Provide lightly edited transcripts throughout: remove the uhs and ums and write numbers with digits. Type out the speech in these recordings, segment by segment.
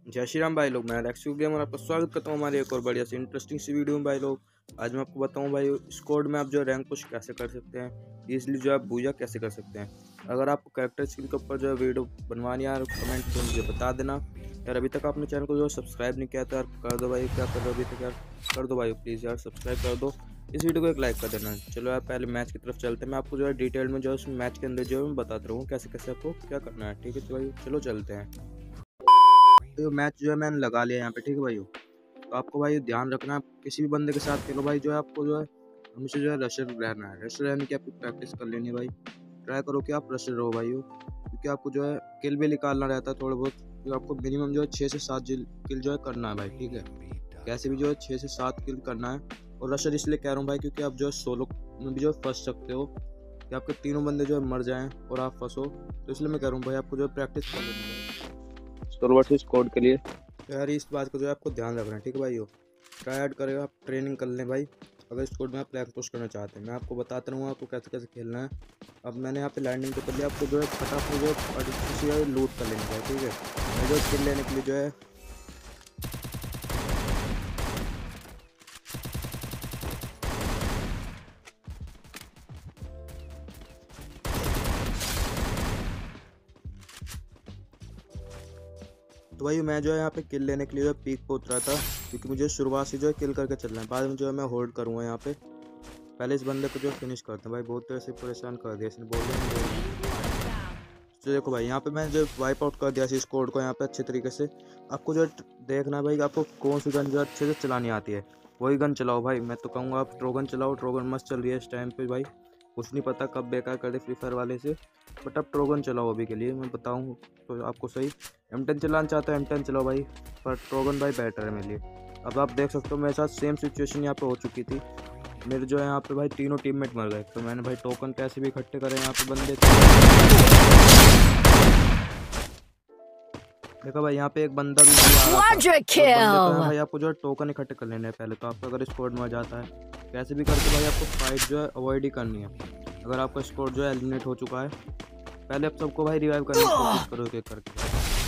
जय श्री राम भाई लोग, मैं रेक्सू गेमर आपका स्वागत करता हूँ हमारे एक और बढ़िया सी इंटरेस्टिंग सी वीडियो में। भाई लोग, आज मैं आपको बताऊँ भाई स्क्वाड में आप जो रैंक पुश कैसे कर सकते हैं, इसलिए जो आप बूजा कैसे कर सकते हैं। अगर आपको कैरेक्टर स्किल के ऊपर जो है वीडियो बनवानी है कमेंट में मुझे बता देना यार। अभी तक आपने चैनल को जो सब्सक्राइब नहीं किया था यार, कर दो भाई। क्या कर रहे हो अभी तक यार, कर दो भाई प्लीज़ यार, सब्सक्राइब कर दो। इस वीडियो को एक लाइक कर देना। चलो यार पहले मैच की तरफ चलते हैं। मैं आपको जो है डिटेल में जो है उस मैच के अंदर जो है मैं बताता रहूँ कैसे कैसे आपको क्या करना है। ठीक है तो भाई चलो चलते हैं। तो मैच जो है मैंने लगा लिया यहाँ पे, ठीक है भाई। तो आपको भाई ध्यान रखना है, किसी भी बंदे के साथ खेलो भाई, जो है आपको जो है हमेशा जो है रशर रहना है। रशर रहने की आपको प्रैक्टिस कर लेनी है भाई। ट्राई करो कि आप रशर रहो भाई, क्योंकि आपको जो है किल भी निकालना रहता है थोड़ा बहुत। तो आपको मिनिमम जो है 6 से 7 किल जो है करना है भाई, ठीक है। कैसे भी जो है 6 से 7 किल करना है। और रशर इसलिए कह रहा हूँ भाई क्योंकि आप जो है सोलो में भी जो है फंस सकते हो, कि आपके तीनों बंदे जो है मर जाएं और आप फंसो। तो इसलिए मैं कह रहा हूँ भाई आपको जो है प्रैक्टिस कर लेनी है सोलो वर्सेस स्क्वाड के लिए। तो यार इस बात को जो है आपको ध्यान रखना है, ठीक है भाई। ट्राई हार्ड करेगा, आप ट्रेनिंग कर लें भाई। अगर स्क्वाड में आप रैंक पुश करना चाहते हैं, मैं आपको बताता रहूँगा आपको कैसे कैसे खेलना है। अब मैंने यहाँ पे लैंडिंग तो कर लिया, आपको जो है फटाफट जो है लूट कर लेना है, ठीक है। मैं जो किल लेने के लिए जो है तो भाई मैं जो है यहाँ पे किल लेने के लिए जो पीक पे उतरा था, क्योंकि मुझे शुरुआत से जो है किल करके चलना है। बाद में जो है मैं होल्ड करूँगा यहाँ पे। पहले इस बंदे को जो फिनिश करते हैं भाई, बहुत देर से परेशान कर दिया इसने, बोल रहे। तो देखो भाई यहाँ पे मैंने जो वाइप आउट कर दिया इस कोड को यहाँ पे अच्छे तरीके से। आपको जो देखना है भाई कि आपको कौन सी गन जो अच्छे से चलानी आती है, वही गन चलाओ भाई। मैं तो कहूँगा आप ट्रोगन चलाओ, ट्रोगन मस्त चल रही है इस टाइम पे भाई। कुछ नहीं पता कब बेकार कर दे फ्री फायर वाले से, बट आप ट्रोगन चलाओ अभी के लिए। मैं बताऊँ तो आपको सही M10 चलाना चाहते हो M10 चलाओ भाई, पर ट्रोगन भाई बेटर है मेरे लिए। अब आप देख सकते हो मेरे साथ सेम सिचुएशन यहाँ पे हो चुकी थी। मेरे जो है यहाँ पे भाई तीनों टीममेट मर गए, तो मैंने भाई टोकन कैसे भी इकट्ठे करे यहाँ पे बंदे। देखो भाई यहाँ पे एक बंदा भी आ रहा था, बंदे तो भाई आपको जो है टोकन इकट्ठे कर लेने हैं पहले। तो आपका अगर स्क्वाड में जाता है कैसे भी करके भाई आपको फाइट जो है अवॉइड ही करनी है। अगर आपका स्क्वाड जो है एलिमिनेट हो चुका है, पहले आप सबको भाई रिवाइव करने की कोशिश करो एक एक करके।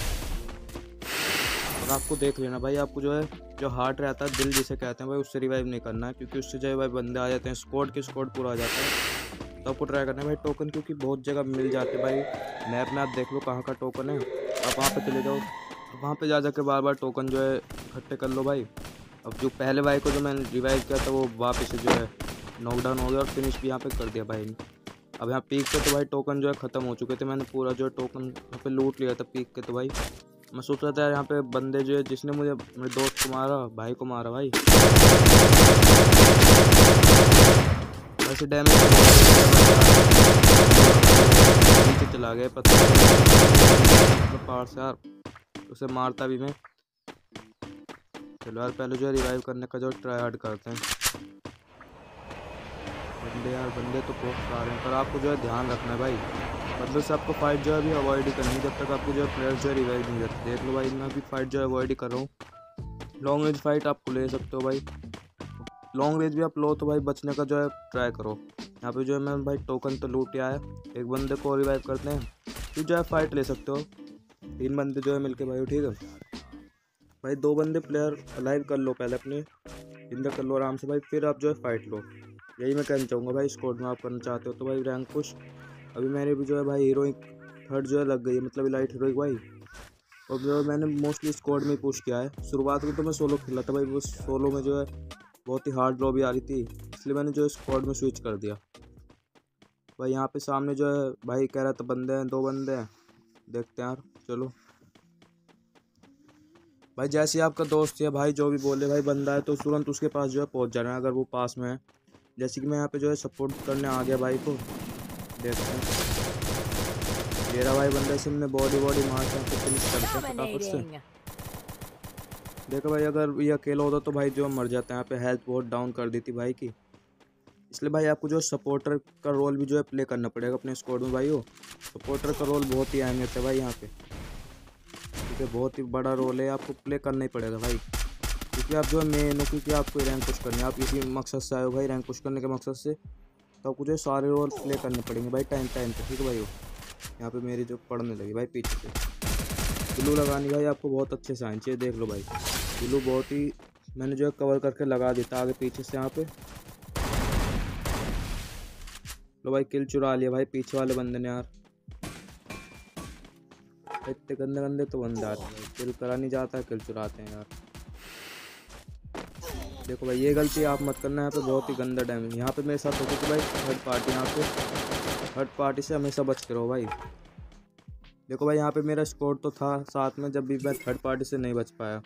और आपको देख लेना भाई, आपको जो है जो हार्ट रहता है, दिल जिसे कहते हैं भाई, उससे रिवाइव नहीं करना है, क्योंकि उससे जो है भाई बंदे आ जाते हैं, स्क्वाड पूरा आ जाता है। तो आपको ट्राई करना है भाई टोकन, क्योंकि बहुत जगह मिल जाते हैं भाई। मैप में आप देख लो कहाँ का टोकन है, आप वहाँ पे चले जाओ, वहाँ पे जा जाकर बार बार टोकन जो है इकट्ठे कर लो भाई। अब जो पहले भाई को जो मैंने रिवाइव किया था वो वापस से जो है नॉकडाउन हो गया और फिनिश भी यहाँ पे कर दिया भाई ने। अब यहाँ पीक पे तो भाई टोकन जो है ख़त्म हो चुके थे, मैंने पूरा जो है टोकन यहाँ पे लूट लिया था पीक के। तो भाई मैं सोच रहा था यार यहाँ पे बंदे जो है, जिसने मुझे मेरे दोस्त को मारा, भाई को मारा भाई, वैसे डैमेज नीचे चला गया पता तो पार से यार, उसे मारता भी मैं। चलो यार पहले जो है रिवाइव करने का जो ट्राई हार्ड करते हैं। बंदे तो बहुत सारे हैं, पर आपको जो है ध्यान रखना है भाई, बंदों से आपको फाइट जो है अभी अवॉइड ही करनी है जब तक आपको जो है प्लेयर जो है रिवाइव नहीं करते। देख लो भाई मैं अभी फाइट जो है अवॉइड ही कर रहा हूँ। लॉन्ग रेंज फाइट आपको ले सकते हो भाई, लॉन्ग रेंज भी आप लो तो भाई बचने का जो है ट्राई करो। यहाँ पे जो है मैं भाई टोकन तो लूट आया, एक बंदे को रिवाइव करते हैं, फिर जो है फाइट ले सकते हो 3 बंदे जो है मिलके भाई, ठीक है भाई। 2 बंदे प्लेयर अलाइव कर लो पहले, अपने जिंदा कर लो आराम से भाई, फिर आप जो है फाइट लो। यही मैं कहना चाहूँगा भाई। स्क्वाड में आप करना चाहते हो तो भाई रैंक पुश, अभी मेरे भी जो है भाई हीरोइक 3rd जो है लग गई है, मतलब इलाइट हीरोइक भाई। और जो मैंने मोस्टली स्क्वाड में पुश किया है। शुरुआत में तो मैं सोलो खेला था भाई, वो सोलो में जो है बहुत ही हार्ड लॉबी आ रही थी, इसलिए मैंने जो है स्क्वाड में स्विच कर दिया भाई। यहाँ पे सामने जो है भाई कह रहा था बंदे हैं, 2 बंदे हैं, देखते हैं यार। चलो भाई जैसे आपका दोस्त या भाई जो भी बोले भाई बंदा है, तो तुरंत उसके पास जो है पहुँच जाना है अगर वो पास में है। जैसे कि मैं यहाँ पे जो है सपोर्ट करने आ गया भाई को, देखते हैं। ये रहा भाई बंदा, से हमने बॉडी मार के फिनिश करते हैं फटाफट से। देखो भाई अगर ये अकेला होता तो भाई जो मर जाता है। यहाँ पे हेल्थ बहुत डाउन कर दी थी भाई की, इसलिए भाई आपको जो सपोर्टर का रोल भी जो है प्ले करना पड़ेगा अपने स्क्वाड में भाई। हो सपोर्टर का रोल बहुत ही अहमियत है भाई यहाँ पे, ठीक है, बहुत ही बड़ा रोल है, आपको प्ले करना ही पड़ेगा भाई। क्योंकि आप जो है मेन हो, क्योंकि आपको रैंक पुश करनी है, आप इसी मकसद से आए हो भाई, रैंक पुश करने के मकसद से। तो आपको जो है सारे रोल प्ले करने पड़ेंगे भाई टाइम पे, ठीक है भाई। यहाँ पे मेरी जो पड़ने लगी भाई पीछे से, ग्लू लगानी भाई आपको बहुत अच्छे से आनी चाहिए। देख लो भाई ग्लू बहुत ही मैंने जो है कवर करके लगा दी था आगे पीछे से यहाँ पे। लो भाई किल चुरा लिया भाई पीछे वाले बंदे ने यार। इतने गंदे गंदे तो बंदे आते हैं, किल करा नहीं जाता, किल चुराते हैं यार। देखो भाई ये गलती आप मत करना, यहाँ पे बहुत ही गंदा डैमेज यहाँ पे मेरे साथ होती थी भाई। थर्ड पार्टी यहाँ पे थर्ड पार्टी से हमेशा बच के रहो भाई। देखो भाई यहाँ पे मेरा स्कोर तो था साथ में, जब भी मैं थर्ड पार्टी से नहीं बच पाया।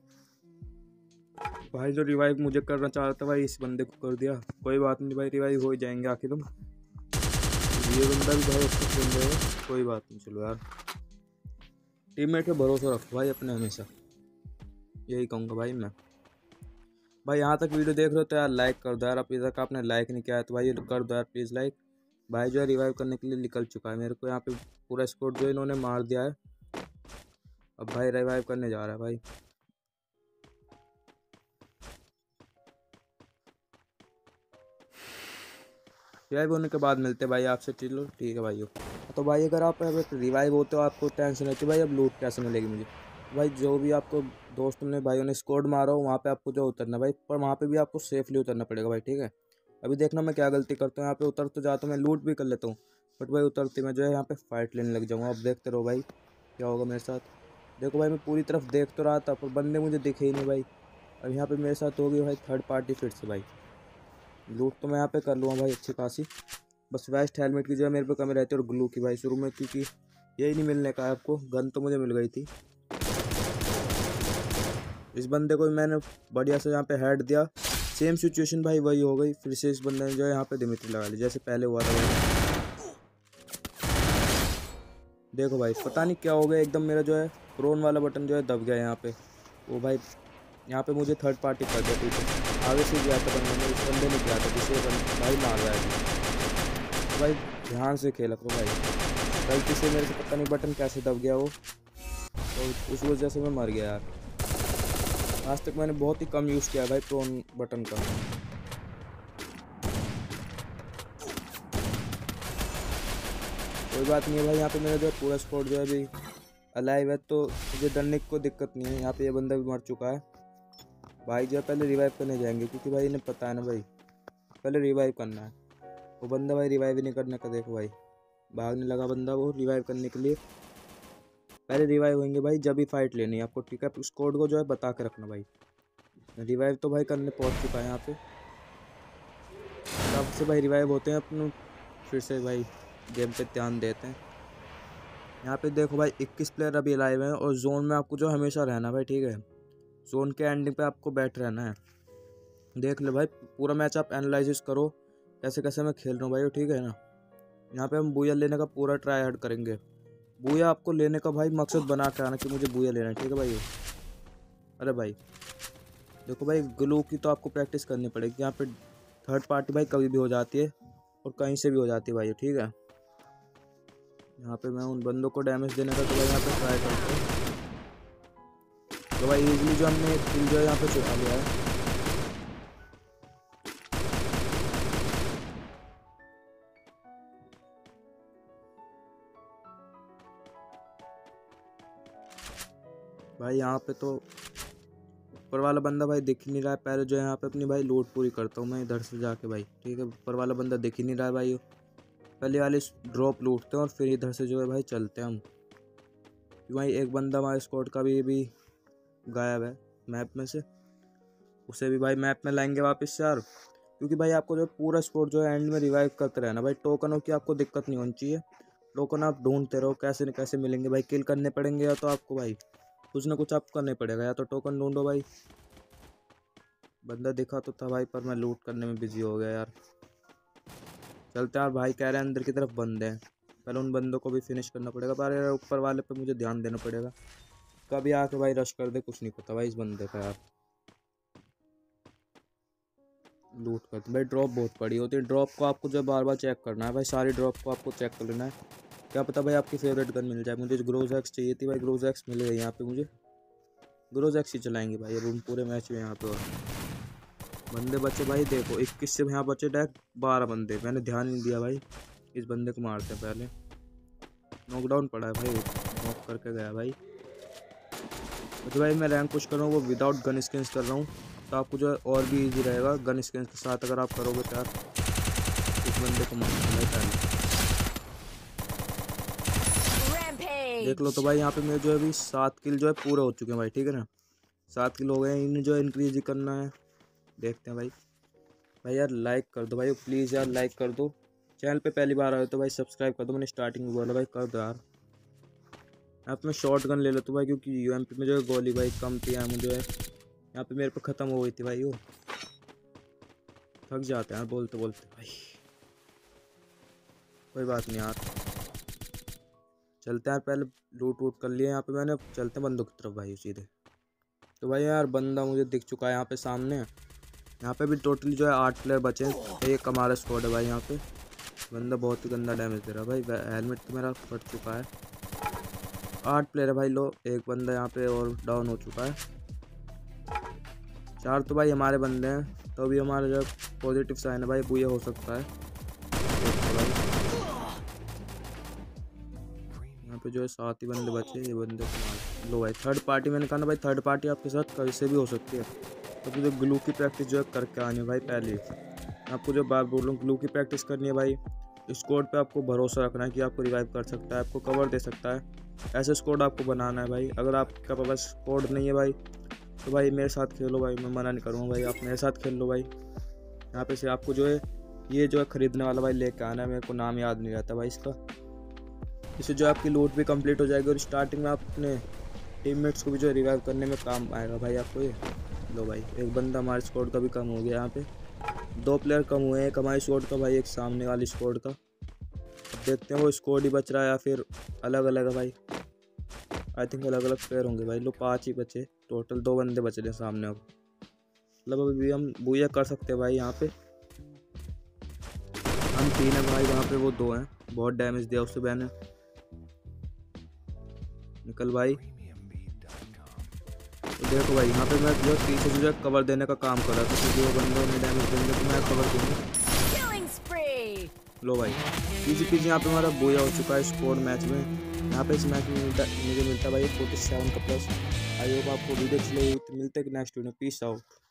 भाई जो रिवाइव मुझे करना चाह रहा था भाई इस बंदे को कर दिया। कोई बात नहीं भाई, रिवाइव हो ही जाएंगे आखिर हम। ये बंदा भी भाई अच्छा खेल रहे हो, कोई बात नहीं। चलो यार टीममेट पे भरोसा रखो भाई अपने हमेशा, यही कहूँगा भाई मैं। भाई यहाँ तक वीडियो देख रहे हो तो यार लाइक कर दो यार, अभी तक आपने लाइक नहीं किया है तो भाई कर दो यार प्लीज़ लाइक। भाई जो है रिवाइव करने के लिए निकल चुका है, मेरे को यहाँ पे पूरा स्कोर जो इन्होंने मार दिया है। अब भाई रिवाइव करने जा रहा है भाई। रिवाइव होने के बाद मिलते भाई आपसे। चलो ठीक है भाई। तो भाई अगर आप रिवाइव होते हो आपको टेंशन रहती है भाई अब लूट कैसे मिलेगी मुझे। भाई जो भी आपको दोस्तों ने भाइयों ने स्कोर मारा हो वहाँ पे आपको जो उतरना भाई, पर वहाँ पे भी आपको सेफली उतरना पड़ेगा भाई, ठीक है। अभी देखना मैं क्या गलती करता हूँ, यहाँ पे उतर तो जाता हूँ मैं, लूट भी कर लेता हूँ, बट भाई उतरते मैं जो है यहाँ पे फाइट लेने लग जाऊँगा। अब देखते रहो भाई क्या होगा मेरे साथ। देखो भाई मैं पूरी तरफ देख तो रहा था पर बंदे मुझे दिखे ही नहीं भाई। अब यहाँ पर मेरे साथ हो गई भाई थर्ड पार्टी फिर से भाई। लूट तो मैं यहाँ पे कर लूँगा भाई अच्छी खासी, बस वेस्ट हेलमेट की जो है मेरे पे कमी रहती है और ग्लू की भाई शुरू में, क्योंकि यही नहीं मिलने का है आपको। गन तो मुझे मिल गई थी। इस बंदे को मैंने बढ़िया से यहाँ पे हेड दिया, सेम सिचुएशन भाई वही हो गई। फिर से इस बंदे ने जो है यहाँ पे दिमित्री लगा ली जैसे पहले हुआ था भाई। देखो भाई पता नहीं क्या हो गया, एकदम मेरा जो है प्रोन वाला बटन जो है दब गया यहाँ पे। वो भाई यहाँ पे मुझे थर्ड पार्टी कर दिया, ठीक है। आगे से गया था बंदे ने, इस बंदे ने किया था जिसे भाई मार रहा है। तो भाई ध्यान से खेला करो भाई, गलती से मेरे से पता नहीं बटन कैसे दब गया वो, और उस वजह से मैं मर गया यार। आज तक मैंने बहुत ही कम यूज़ किया भाई प्रोन बटन का। कोई बात नहीं है भाई, यहाँ पे मेरा जो है पूरा स्क्वाड जो है अभी अलाइव है, तो मुझे डरने की कोई दिक्कत नहीं है। यहाँ पे ये बंदा भी मर चुका है भाई। जो है पहले रिवाइव करने जाएंगे क्योंकि भाई इन्हें पता है ना भाई पहले रिवाइव करना है। वो बंदा भाई रिवाइव ही नहीं करने का, देखो भाई भागने लगा बंदा वो रिवाइव करने के लिए। पहले रिवाइव होंगे भाई जब भी फाइट लेनी है आपको, ठीक है। स्क्वाड को जो है बता के रखना भाई। रिवाइव तो भाई करने पहुंच चुका है यहाँ पे, तब से भाई रिवाइव होते हैं अपने फिर से भाई गेम पे ध्यान देते हैं। यहाँ पे देखो भाई 21 प्लेयर अभी लाइव हैं और जोन में आपको जो हमेशा रहना भाई, ठीक है। जोन के एंडिंग पे आपको बैठ रहना है। देख लो भाई पूरा मैच आप एनालिसिस करो कैसे कैसे मैं खेल रहा हूँ भाई, ठीक है ना। यहाँ पे हम बूया लेने का पूरा ट्राई हार्ड करेंगे। बूया आपको लेने का भाई मकसद बना के आना कि मुझे बूया लेना है, ठीक है भाई। अरे भाई देखो भाई ग्लू की तो आपको प्रैक्टिस करनी पड़ेगी। यहाँ पे थर्ड पार्टी भाई कभी भी हो जाती है और कहीं से भी हो जाती है भाई, ठीक है। यहाँ पे मैं उन बंदों को डैमेज देने का तो भाई यहाँ पे ट्राई करता हूँ। तो भाई इजीली जो हमने किल जो है यहाँ पे चुरा लिया है। भाई यहाँ पे तो ऊपर वाला बंदा भाई दिख ही नहीं रहा है। पहले जो है यहाँ पे अपनी भाई लूट पूरी करता हूँ मैं इधर से जाके भाई, ठीक है। ऊपर वाला बंदा दिख ही नहीं रहा है भाई, पहले वाले ड्रॉप लूटते हैं और फिर इधर से जो है भाई चलते हैं हम। भाई एक बंदा हमारे स्क्वाड का भी गायब है मैप में से, उसे भी भाई मैप में लाएंगे वापस से यार। क्योंकि भाई आपको जो पूरा स्क्वाड जो है एंड में रिवाइव करते रहना भाई। टोकनों की आपको दिक्कत नहीं होनी चाहिए, टोकन आप ढूंढते रहो कैसे न कैसे मिलेंगे भाई। किल करने पड़ेंगे या तो आपको भाई कुछ ना कुछ आपको करना पड़ेगा, या तो टोकन ढूंढो भाई। बंदा दिखा तो था भाई पर मैं लूट करने में बिजी हो गया यार। चलते यार भाई, कह रहे हैं अंदर की तरफ बंदे हैं, पहले उन बंदों को भी फिनिश करना पड़ेगा। पर यार ऊपर वाले पे मुझे ध्यान देना पड़ेगा, कभी आके भाई रश कर दे कुछ नहीं पता भाई इस बंदे का यार। लूट करते भाई, ड्रॉप बहुत पड़ी होती है। ड्रॉप को आपको जो बार बार चेक करना है भाई, सारी ड्रॉप को आपको चेक कर लेना है। क्या पता भाई आपकी फेवरेट गन मिल जाए। मुझे ग्रोज एक्स चाहिए थी भाई, ग्रोज एक्स मिल गई यहाँ पे मुझे। ग्रोज एक्स ही चलाएंगे भाई अब हम पूरे मैच में यहाँ पे। और बंदे बचे भाई देखो 21 से यहाँ बचे डायरेक्ट 12 बंदे। मैंने ध्यान नहीं दिया भाई, इस बंदे को मारते हैं पहले। नॉकडाउन पड़ा है भाई, नॉक करके गया भाई। तो भाई मैं रैंक पुश कर रहा हूँ वो विदाउट गन स्किन्स कर रहा हूँ, तो आपको जो है और भी इजी रहेगा गन स्किन्स के साथ अगर आप करोगे तो यार इस बंदे को मार देख लो। तो भाई यहाँ पे मेरे जो है अभी 7 किल जो है पूरे हो चुके हैं भाई, ठीक है ना, 7 किल हो गए हैं। इन्हें जो है इंक्रीज ही करना है, देखते हैं भाई। भाई यार लाइक कर दो भाई प्लीज़ यार, लाइक कर दो। चैनल पे पहली बार आए तो भाई सब्सक्राइब कर दो, मैंने स्टार्टिंग में बोला भाई कर दो यार। यहाँ पे मैं शॉर्ट गन ले लेता हूँ भाई, क्योंकि यूएमपी में जो है गोली भाई कम थी, यहाँ मुझे यहाँ पे मेरे पे ख़त्म हो गई थी भाई। वो थक जाते हैं यार बोलते बोलते भाई, कोई बात नहीं यार, चलते हैं यार। पहले लूट वूट कर लिए यहाँ पे मैंने, चलते हैं बंदों की तरफ भाई सीधे। तो भाई यार बंदा मुझे दिख चुका है यहाँ पे सामने। यहाँ पे भी टोटली जो है 8 प्लेयर बचे हैं, एक हमारा स्क्वाड है भाई। यहाँ पे बंदा बहुत ही गंदा डैमेज दे रहा है भाई, हेलमेट तो मेरा फट चुका है। 8 प्लेयर है भाई, लो एक बंदा यहाँ पे और डाउन हो चुका है। 4 तो भाई हमारे बंदे हैं, तो अभी हमारा जो पॉजिटिव साइन है भाई बुया हो सकता है। भाई यहाँ पे जो है 7 ही बंदे बचे, ये बंदे को लो भाई। थर्ड पार्टी मैंने कहा ना भाई, थर्ड पार्टी आपके साथ कैसे भी हो सकती है, तो जो ग्लू की प्रैक्टिस जो है करके आनी है भाई। पहले आपको जो बार बोल रहा हूँ, ग्लू की प्रैक्टिस करनी है भाई। स्क्वाड पे आपको भरोसा रखना है कि आपको रिवाइव कर सकता है, आपको कवर दे सकता है, ऐसे स्क्वाड आपको बनाना है भाई। अगर आपका पास स्क्वाड नहीं है भाई, तो भाई मेरे साथ खेलो भाई, मैं मना नहीं करूँगा भाई, आप मेरे साथ खेल लो भाई। यहाँ पे से आपको जो है ये जो है ख़रीदने वाला भाई लेके आना है, मेरे को नाम याद नहीं रहता भाई इसका। इससे जो आपकी लूट भी कंप्लीट हो जाएगी और स्टार्टिंग में आप अपने टीममेट्स को भी जो है रिवाइव करने में काम आएगा भाई आपको ये। लो भाई एक बंदा हमारे स्क्वाड का भी कम हो गया, यहाँ पे 2 प्लेयर कम हुए हैं, एक हमारी स्क्वाड का भाई, एक सामने वाली स्क्वाड का। देखते हैं वो स्क्वाड ही बच रहा है या फिर अलग अलग है भाई। आई थिंक अलग अलग प्लेयर होंगे भाई। लो 5 ही बचे टोटल, 2 बंदे बचे हैं सामने। अब मतलब अभी भी हम बुया कर सकते हैं भाई। यहाँ पे हम 3 हैं भाई, वहाँ पे वो 2 हैं। बहुत डैमेज दिया उससे मैंने। निकल भाई। तो देखो भाई यहाँ पे मैं जो पीछे जो है कवर देने का काम कर रहा था, क्योंकि वो बंदों ने डैमेज देंगे तो मैं कवर दूंगा। लो भाई पीछे यहाँ पे हमारा बोया हो चुका है स्कोर मैच में। यहाँ पे इस मैच में मुझे मिलता है भाई 47 का प्लस। आई होप आपको वीडियो अच्छी लगी, मिलते हैं नेक्स्ट वीडियो। Peace out.